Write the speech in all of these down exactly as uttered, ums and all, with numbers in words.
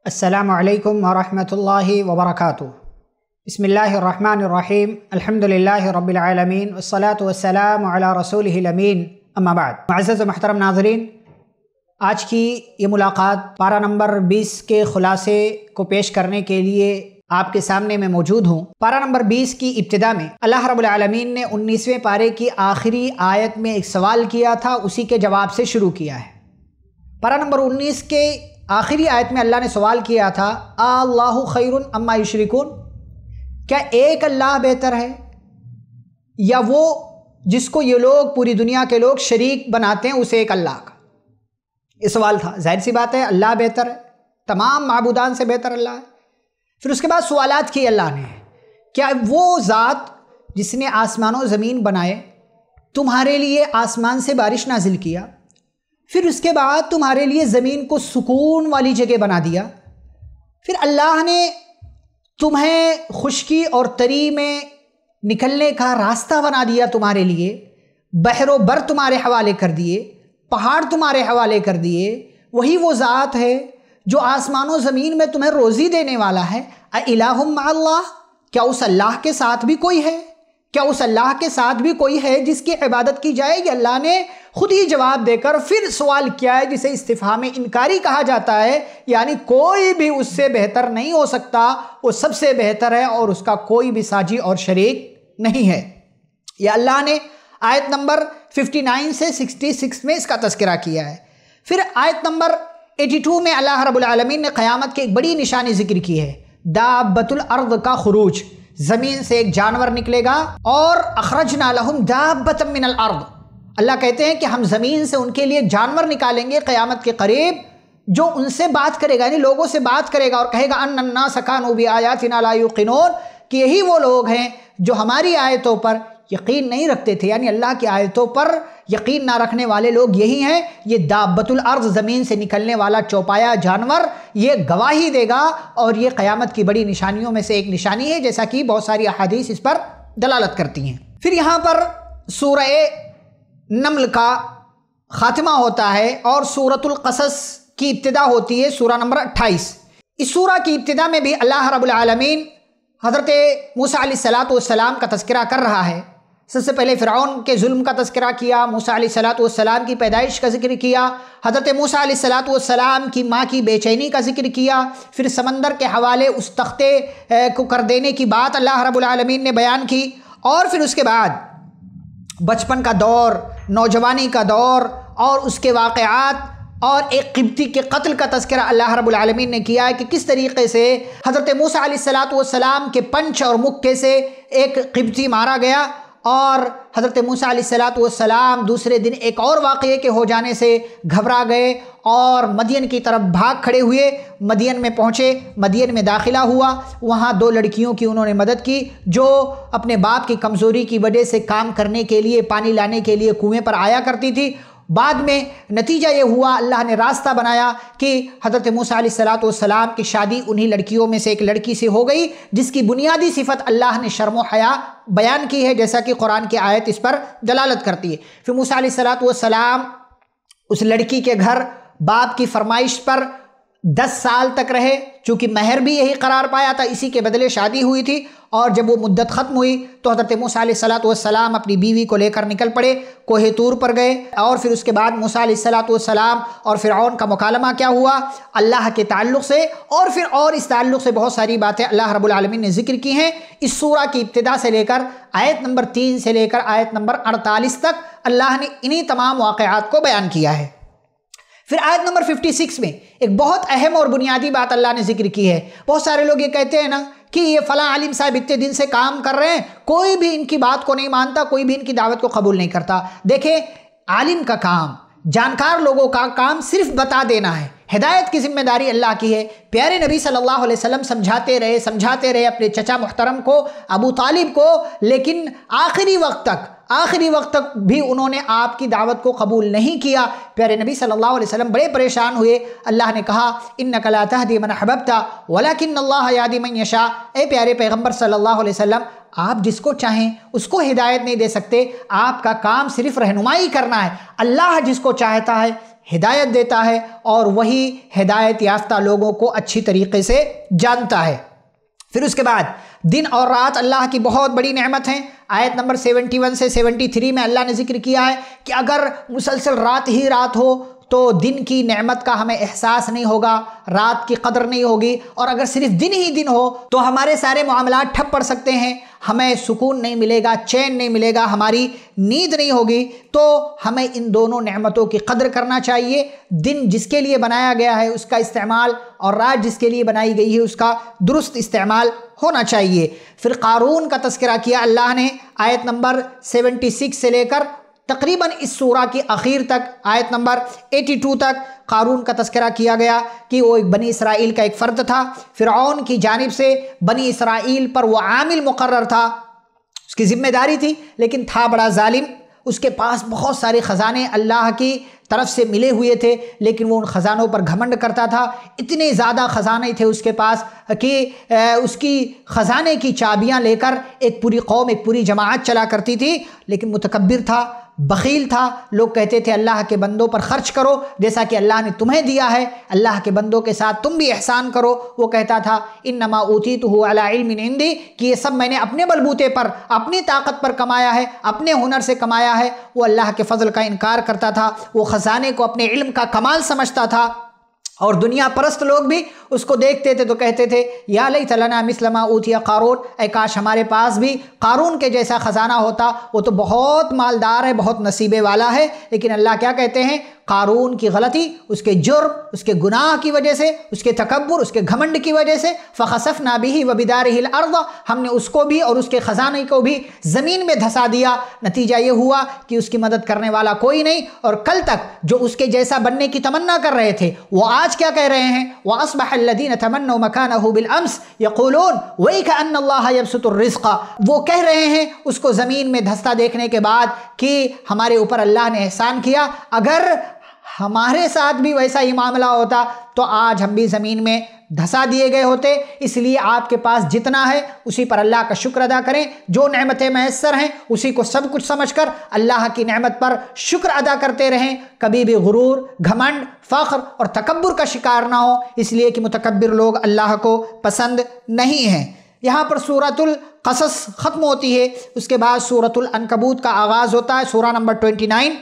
السلام علیکم ورحمۃ اللہ وبرکاتہ۔ بسم اللہ الرحمن الرحیم، الحمد للہ رب العالمین والصلاة والسلام علی رسولہ الامین، اما بعد۔ معزز و محترم ناظرین، آج کی یہ ملاقات پارہ نمبر بیس کے خلاصے کو پیش کرنے کے لیے آپ کے سامنے میں موجود ہوں۔ پارہ نمبر بیس کی ابتدا میں اللہ رب العالمین نے انیسویں پارے کی آخری آیت میں ایک سوال کیا تھا، اسی کے جواب سے شروع کیا ہے۔ پارہ نمبر انیس کے آخری آیت میں اللہ نے سوال کیا تھا، اللہ خیر اما یشرکون، کیا ایک اللہ بہتر ہے یا وہ جس کو یہ لوگ پوری دنیا کے لوگ شریک بناتے ہیں اسے ایک اللہ کا؟ یہ سوال تھا۔ ظاہر سی بات ہے اللہ بہتر ہے، تمام معبودان سے بہتر اللہ ہے۔ پھر اس کے بعد سوالات کی اللہ نے، کیا وہ ذات جس نے آسمان و زمین بنائے، تمہارے لیے آسمان سے بارش نازل کیا، پھر اس کے بعد تمہارے لیے زمین کو سکون والی جگہ بنا دیا، پھر اللہ نے تمہیں خشکی اور تری میں نکلنے کا راستہ بنا دیا تمہارے لیے، بحر و بر تمہارے حوالے کر دیے، پہاڑ تمہارے حوالے کر دیے، وہی وہ ذات ہے جو آسمان و زمین میں تمہیں روزی دینے والا ہے۔ اِلٰہٌ مع اللہ، کیا اس اللہ کے ساتھ بھی کوئی ہے؟ کیا اس اللہ کے ساتھ بھی کوئی ہے جس کی عبادت کی جائے گی؟ اللہ نے خود ہی جواب دے کر پھر سوال کیا ہے جسے استفہام انکاری کہا جاتا ہے، یعنی کوئی بھی اس سے بہتر نہیں ہو سکتا، وہ سب سے بہتر ہے اور اس کا کوئی بھی ساجی اور شریک نہیں ہے۔ یہ اللہ نے آیت نمبر ففٹی نائن سے سکسٹی سکس میں اس کا تذکرہ کیا ہے۔ پھر آیت نمبر ایٹی ٹو میں اللہ رب العالمین نے قیامت کی ایک بڑی نشانی ذکر کی ہے، دابۃ الارض کا خروج، زمین سے ایک جانور نکلے گا، اور اخرجنا لہم دابۃ من الارض، اللہ کہتے ہیں کہ ہم زمین سے ان کے لیے جانور نکالیں گے قیامت کے قریب جو ان سے بات کرے گا، یعنی لوگوں سے بات کرے گا اور کہے گا ان الناس کانوا بآیاتنا لا یوقنون، کہ یہی وہ لوگ ہیں جو ہماری آیتوں پر یقین نہیں رکھتے تھے، یعنی اللہ کی آیتوں پر یقین نہ رکھنے والے لوگ یہی ہیں۔ یہ دابۃ الارض، زمین سے نکلنے والا چوپایا جانور، یہ گواہی دے گا اور یہ قیامت کی بڑی نشانیوں میں سے ایک نشانی ہے، جیسا کہ بہت ساری احادیث اس پر دلالت کرتی ہیں۔ پھر یہاں پر سورہ نمل کا خاتمہ ہوتا ہے اور سورۃ القصص کی ابتدا ہوتی ہے، سورہ نمبر اٹھائیس۔ اس سورہ کی ابتدا میں بھی اللہ رب العالمین حضرت موسیٰ علیہ الصلاۃ والسلام کا تذکرہ کر رہا ہے۔ سب سے پہلے فرعون کے ظلم کا تذکرہ کیا، موسیٰ علیہ الصلاۃ والسلام کی پیدائش کا ذکر کیا، حضرت موسیٰ علیہ الصلاۃ والسلام کی ماں کی بے چینی کا ذکر کیا، پھر سمندر کے حوالے اس تختے کو کر دینے کی بات اللہ رب العالمین نے بیان کی، اور پھر اس کے بعد بچپن کا دور، نوجوانی کا دور اور اس کے واقعات اور ایک قبطی کے قتل کا تذکرہ اللہ رب العالمین نے کیا ہے کہ کس طریقے سے حضرت موسیٰ علیہ الصلاۃ والسلام کے پنچ اور مکے سے ایک قبطی مارا گیا، اور حضرت موسیٰ علیہ الصلاۃ والسلام دوسرے دن ایک اور واقعے کے ہو جانے سے گھبرا گئے اور مدین کی طرف بھاگ کھڑے ہوئے، مدین میں پہنچے، مدین میں داخلہ ہوا، وہاں دو لڑکیوں کی انہوں نے مدد کی جو اپنے باپ کی کمزوری کی وجہ سے کام کرنے کے لیے، پانی لانے کے لیے کنویں پر آیا کرتی تھی۔ بعد میں نتیجہ یہ ہوا، اللہ نے راستہ بنایا کہ حضرت موسیٰ علیہ الصلاۃ والسلام کی شادی انہی لڑکیوں میں سے ایک لڑکی سے ہو گئی، جس کی بنیادی صفت اللہ نے شرم و حیا بیان کی ہے، جیسا کہ قرآن کی آیت اس پر دلالت کرتی ہے۔ پھر موسیٰ علیہ الصلاۃ والسلام اس لڑکی کے گھر باپ کی فرمائش پر دس سال تک رہے، چونکہ مہر بھی یہی قرار پایا تھا، اسی کے بدلے شادی ہوئی تھی، اور جب وہ مدت ختم ہوئی تو حضرت موسیٰ علیہ الصلاۃ والسلام اپنی بیوی کو لے کر نکل پڑے، کوہ طور پر گئے، اور پھر اس کے بعد موسیٰ علیہ الصلاۃ والسلام اور فرعون کا مکالمہ کیا ہوا اللہ کے تعلق سے، اور پھر اور اس تعلق سے بہت ساری باتیں اللہ رب العالمین نے ذکر کی ہیں۔ اس سورہ کی ابتدا سے لے کر آیت نمبر تین سے لے کر آیت نمبر اڑتالیس تک اللہ نے انہی تمام واقعات کو بیان کیا ہے۔ پھر آیت نمبر ففٹی سکس میں ایک بہت اہم اور بنیادی بات اللہ نے ذکر کی ہے۔ بہت سارے لوگ یہ کہتے ہیں نا کہ یہ فلاں عالم صاحب اتنے دن سے کام کر رہے ہیں، کوئی بھی ان کی بات کو نہیں مانتا، کوئی بھی ان کی دعوت کو قبول نہیں کرتا۔ دیکھیں، عالم کا کام، جانکار لوگوں کا کام صرف بتا دینا ہے، ہدایت کی ذمہ داری اللہ کی ہے۔ پیارے نبی صلی اللہ علیہ وسلم سمجھاتے رہے سمجھاتے رہے اپنے چچا محترم کو، ابو طالب کو، لیکن آخری وقت تک آخری وقت تک بھی انہوں نے آپ کی دعوت کو قبول نہیں کیا۔ پیارے نبی صلی اللہ علیہ وسلم بڑے پریشان ہوئے، اللہ نے کہا انک لا تہدی من احببت ولکن اللہ یہدی من یشاء، اے پیارے پیغمبر صلی اللہ علیہ وسلم، آپ جس کو چاہیں اس کو ہدایت نہیں دے سکتے، آپ کا کام صرف رہنمائی کرنا ہے، اللہ جس کو چاہتا ہے ہدایت دیتا ہے اور وہی ہدایت یافتہ لوگوں کو اچھی طریقے سے جانتا ہے۔ پھر اس کے بعد دن اور رات اللہ کی بہت بڑی نعمت ہیں۔ آیت نمبر سیونٹی ون سے سیونٹی تھری میں اللہ نے ذکر کیا ہے کہ اگر مسلسل رات ہی رات ہو تو دن کی نعمت کا ہمیں احساس نہیں ہوگا، رات کی قدر نہیں ہوگی، اور اگر صرف دن ہی دن ہو تو ہمارے سارے معاملات ٹھپ پڑ سکتے ہیں، ہمیں سکون نہیں ملے گا، چین نہیں ملے گا، ہماری نیند نہیں ہوگی۔ تو ہمیں ان دونوں نعمتوں کی قدر کرنا چاہیے۔ دن جس کے لیے بنایا گیا ہے اس کا استعمال، اور رات جس کے لیے بنائی گئی ہے اس کا درست استعمال ہونا چاہیے۔ پھر قارون کا تذکرہ کیا اللہ نے آیت نمبر سیونٹی سکس سے لے کر تقریباً اس سورہ کی اخیر تک، آیت نمبر ایٹی ٹو تک قارون کا تذکرہ کیا گیا کہ وہ ایک بنی اسرائیل کا ایک فرد تھا۔ فرعون کی جانب سے بنی اسرائیل پر وہ عامل مقرر تھا، اس کی ذمہ داری تھی، لیکن تھا بڑا ظالم۔ اس کے پاس بہت سارے خزانے اللہ کی طرف سے ملے ہوئے تھے، لیکن وہ ان خزانوں پر گھمنڈ کرتا تھا۔ اتنے زیادہ خزانے تھے اس کے پاس کہ اس کی خزانے کی چابیاں لے کر ایک پوری قوم، ایک پوری جماعت چلا کرتی تھی، لیکن متکبر تھا، بخیل تھا۔ لوگ کہتے تھے اللہ کے بندوں پر خرچ کرو جیسا کہ اللہ نے تمہیں دیا ہے، اللہ کے بندوں کے ساتھ تم بھی احسان کرو۔ وہ کہتا تھا انما اوتیتہ علی علم عندی، کہ یہ سب میں نے اپنے بلبوتے پر، اپنی طاقت پر کمایا ہے، اپنے ہنر سے کمایا ہے۔ وہ اللہ کے فضل کا انکار کرتا تھا، وہ خزانے کو اپنے علم کا کمال سمجھتا تھا، اور دنیا پرست لوگ بھی اس کو دیکھتے تھے تو کہتے تھے یا لیت لنا مثل ما اوتی قارون، اے کاش ہمارے پاس بھی قارون کے جیسا خزانہ ہوتا، وہ تو بہت مالدار ہے، بہت نصیبے والا ہے۔ لیکن اللہ کیا کہتے ہیں؟ قارون کی غلطی، اس کے جرم، اس کے گناہ کی وجہ سے، اس کے تکبر، اس کے گھمنڈ کی وجہ سے فخسفنا به وبداره الارض، ہم نے اس کو بھی اور اس کے خزانے کو بھی زمین میں دھسا دیا۔ نتیجہ یہ ہوا کہ اس کی مدد کرنے والا کوئی نہیں، اور کل تک جو اس کے جیسا بننے کی تمنا کر رہے تھے وہ آج کیا کہہ رہے ہیں؟ وَأَصْبَحَ الَّذِينَ تَمَنَّوْا مَكَانَهُ بِالْأَمْسِ يَقُولُونَ وَيْكَأَنَّ اللَّهَ يَبْسُطُ الرِّزْقَ، وہ کہہ رہے ہیں اس کو زمین میں دھستا دیکھنے کے بعد کہ ہمارے اوپر اللہ نے احسان کیا، اگر ہمارے ساتھ بھی ویسا ہی معاملہ ہوتا تو آج ہم بھی زمین میں دھسا دیے گئے ہوتے۔ اس لیے آپ کے پاس جتنا ہے اسی پر اللہ کا شکر ادا کریں، جو نعمتیں میسر ہیں اسی کو سب کچھ سمجھ کر اللہ کی نعمت پر شکر ادا کرتے رہیں، کبھی بھی غرور، گھمنڈ، فخر اور تکبر کا شکار نہ ہو، اس لیے کہ متکبر لوگ اللہ کو پسند نہیں ہیں۔ یہاں پر سورۃ القصص ختم ہوتی ہے، اس کے بعد سورۃ العنکبوت کا آغاز ہوتا ہے، سورہ نمبر ٹوئنٹی نائن۔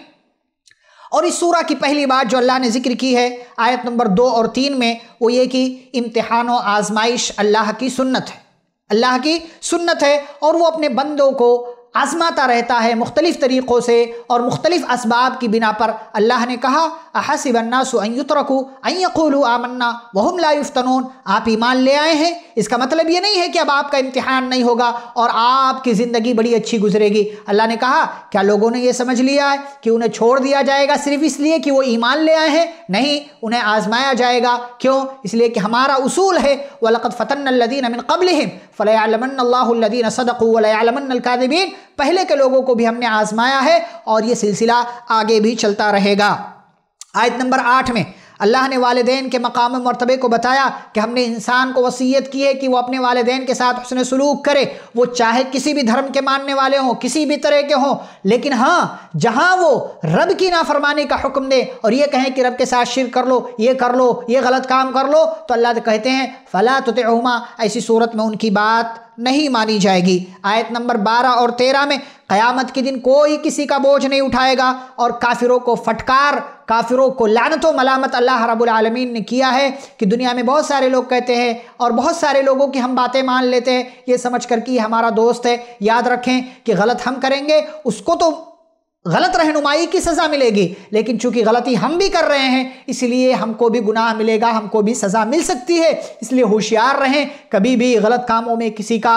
اور اس سورہ کی پہلی بات جو اللہ نے ذکر کی ہے آیت نمبر دو اور تین میں، وہ یہ کہ امتحان و آزمائش اللہ کی سنت ہے، اللہ کی سنت ہے، اور وہ اپنے بندوں کو آزماتا رہتا ہے مختلف طریقوں سے اور مختلف اسباب کی بنا پر۔ اللہ نے کہا احسب الناس ان يتركوا ان يقولوا آمنا وهم لا يفتنون، آپ ایمان لے آئے ہیں، اس کا مطلب یہ نہیں ہے کہ اب آپ کا امتحان نہیں ہوگا اور آپ کی زندگی بڑی اچھی گزرے گی۔ اللہ نے کہا کیا لوگوں نے یہ سمجھ لیا ہے کہ انہیں چھوڑ دیا جائے گا صرف اس لیے کہ وہ ایمان لے آئے ہیں؟ نہیں، انہیں آزمایا جائے گا۔ کیوں؟ اس لیے کہ ہمارا اصول ہے وَلَقَدْ فَتَنَّا الَّذِينَ مِن قَبْلِهِمْ فَلَيَعْلَمَنَّ اللَّهُ الَّذِينَ صَدَقُوا وَلَيَعْلَمَنَّ الْكَاذِبِينَ، پہلے کے لوگوں کو بھی ہم نے آزمایا ہے اور یہ سلسلہ آگے بھی چلتا رہے گا۔ آیت نمبر آٹھ میں اللہ نے والدین کے مقام و مرتبے کو بتایا کہ ہم نے انسان کو وصیت کی ہے کہ وہ اپنے والدین کے ساتھ حسن سلوک کرے، وہ چاہے کسی بھی دھرم کے ماننے والے ہوں، کسی بھی طرح کے ہوں، لیکن ہاں جہاں وہ رب کی نافرمانی کا حکم دے اور یہ کہیں کہ رب کے ساتھ شرک کر لو، یہ کر لو، یہ غلط کام کر لو، تو اللہ کہتے ہیں فلا تطعہما، ایسی صورت میں ان کی بات نہیں مانی جائے گی۔ آیت نمبر بارہ اور تیرہ میں قیامت کے دن کوئی کسی کا بوجھ نہیں اٹھائے گا، اور کافروں کو پھٹکار، کافروں کو لعنت و ملامت اللہ رب العالمین نے کیا ہے کہ دنیا میں بہت سارے لوگ کہتے ہیں اور بہت سارے لوگوں کی ہم باتیں مان لیتے ہیں یہ سمجھ کر کہ ہمارا دوست ہے۔ یاد رکھیں کہ غلط ہم کریں گے اس کو تو غلط رہنمائی کی سزا ملے گی، لیکن چونکہ غلطی ہم بھی کر رہے ہیں اس لیے ہم کو بھی گناہ ملے گا، ہم کو بھی سزا مل سکتی ہے۔ اس لیے ہوشیار رہیں، کبھی بھی غلط کاموں میں کسی کا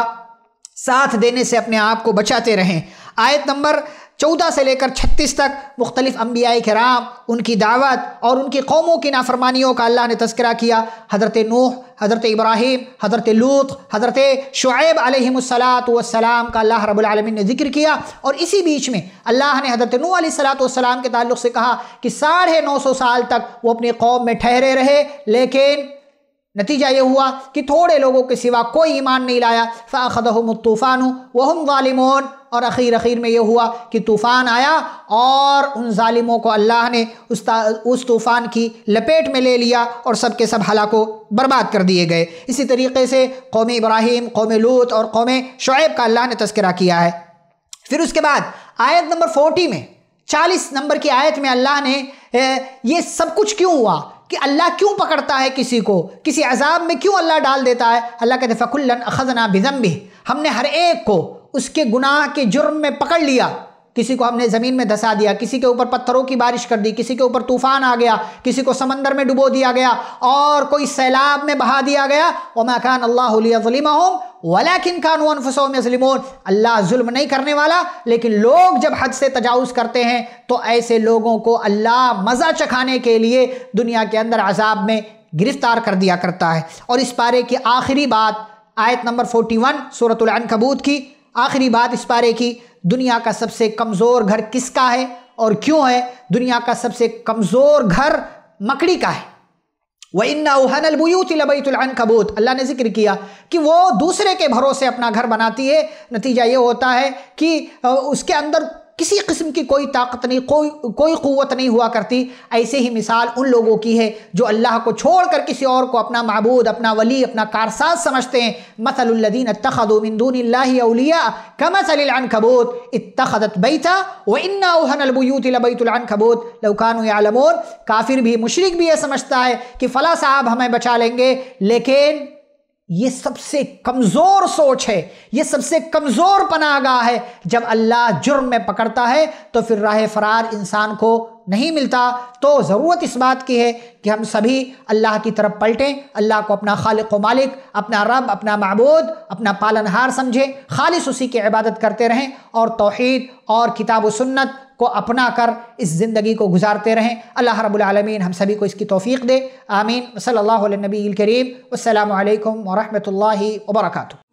ساتھ دینے سے اپنے آپ کو بچاتے رہیں۔ آیت نمبر چودہ سے لے کر چھتیس تک مختلف انبیاء کرام، ان کی دعوت اور ان کی قوموں کی نافرمانیوں کا اللہ نے تذکرہ کیا۔ حضرت نوح، حضرت ابراہیم، حضرت لوط، حضرت شعیب علیہ الصلاۃ والسلام کا اللہ رب العالمین نے ذکر کیا، اور اسی بیچ میں اللہ نے حضرت نوح علیہ الصلاۃ والسلام کے تعلق سے کہا کہ ساڑھے نو سو سال تک وہ اپنی قوم میں ٹھہرے رہے، لیکن نتیجہ یہ ہوا کہ تھوڑے لوگوں کے سوا کوئی ایمان نہیں لایا. فَأَخَذَهُمُ الطُّوفَانُ وَهُمْ ظَالِمُونَ. اور اخیر اخیر میں یہ ہوا کہ طوفان آیا اور ان ظالموں کو اللہ نے اس طوفان کی لپیٹ میں لے لیا اور سب کے سب ہلاک و برباد کر دیے گئے. اسی طریقے سے قوم ابراہیم، قوم لوط اور قوم شعیب کا اللہ نے تذکرہ کیا ہے. پھر اس کے بعد آیت نمبر چالیس میں چالیس نمبر کی آیت میں اللہ نے یہ سب کچھ کیوں ہوا، کہ اللہ کیوں پکڑتا ہے کسی کو، کسی عذاب میں کیوں اللہ ڈال دیتا ہے. اللہ کہتے ہیں فَكُلًّا أَخَذْنَا بِذَنبِهِ. ہم نے ہر ایک کو اس کے گناہ کے جرم میں پکڑ لیا. کسی کو ہم نے زمین میں دھسا دیا، کسی کے اوپر پتھروں کی بارش کر دی، کسی کے اوپر طوفان آ گیا، کسی کو سمندر میں ڈبو دیا گیا اور کوئی سیلاب میں بہا دیا گیا. وَمَا كَانَ اللَّهُ لِيَظْلِمَهُمْ وَلَكِنْ كَانُوا أَنفُسَهُمْ يَظْلِمُونَ. اللہ ظلم نہیں کرنے والا، لیکن لوگ جب حد سے تجاوز کرتے ہیں تو ایسے لوگوں کو اللہ مزہ چکھانے کے لیے دنیا کے اندر عذاب میں گرفتار کر دیا کرتا ہے. اور اس پارے کی آخری بات آیت نمبر اکتالیس سورۃ العنکبوت کی آخری بات اس پارے کی، دنیا کا سب سے کمزور گھر کس کا ہے اور کیوں ہے؟ دنیا کا سب سے کمزور گھر مکڑی کا ہے. وَإِنَّ أَوْهَنَ الْبُيُوتِ لَبَيْتُ الْعَنْكَبُوتِ. اللہ نے ذکر کیا کہ وہ دوسرے کے بھروسے اپنا گھر بناتی ہے. نتیجہ یہ ہوتا ہے کہ اس کے اندر کسی قسم کی کوئی طاقت نہیں، کوئی کوئی قوت نہیں ہوا کرتی. ایسے ہی مثال ان لوگوں کی ہے جو اللہ کو چھوڑ کر کسی اور کو اپنا معبود، اپنا ولی، اپنا کارساز سمجھتے ہیں. مثل الذین اتخذوا من دون اللہ اولیاء کمثل العنکبوت اتخذت بیتا وان اوہن البیوت لبیت العنکبوت لو کانوا یعلمون. کافر بھی، مشرک بھی یہ سمجھتا ہے کہ فلاں صاحب ہمیں بچا لیں گے، لیکن یہ سب سے کمزور سوچ ہے، یہ سب سے کمزور پناہ گاہ ہے. جب اللہ جرم میں پکڑتا ہے تو پھر راہ فرار انسان کو نہیں ملتا. تو ضرورت اس بات کی ہے کہ ہم سبھی اللہ کی طرف پلٹیں، اللہ کو اپنا خالق و مالک، اپنا رب، اپنا معبود، اپنا پالنہار سمجھیں، خالص اسی کی عبادت کرتے رہیں اور توحید اور کتاب و سنت کو اپنا کر اس زندگی کو گزارتے رہیں. اللہ رب العالمین ہم سبھی کو اس کی توفیق دے. آمین. صلی اللہ علیہ نبی الکریم. والسلام علیکم ورحمۃ اللہ وبرکاتہ.